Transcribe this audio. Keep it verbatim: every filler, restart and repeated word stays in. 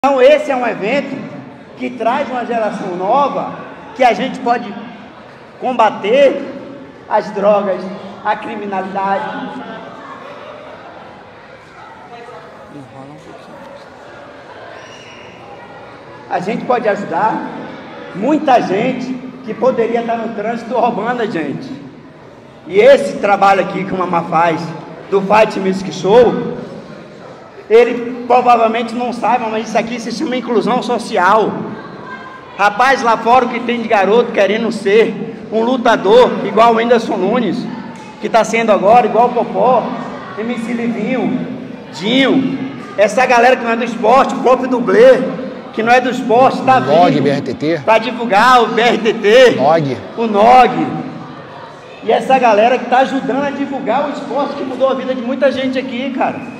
Então esse é um evento que traz uma geração nova, que a gente pode combater as drogas, a criminalidade. A gente pode ajudar muita gente que poderia estar no trânsito roubando a gente. E esse trabalho aqui que o Mamá faz, do Fight Music Show, ele provavelmente não saiba, mas isso aqui se chama inclusão social. Rapaz, lá fora o que tem de garoto querendo ser um lutador, igual o Whindersson Nunes, que está sendo agora, igual o Popó, M C Livinho, Dinho, essa galera que não é do esporte, o próprio dublê, que não é do esporte, está vindo B R T T para divulgar o B R T T, Nog. o Nog. E essa galera que está ajudando a divulgar o esporte que mudou a vida de muita gente aqui, cara.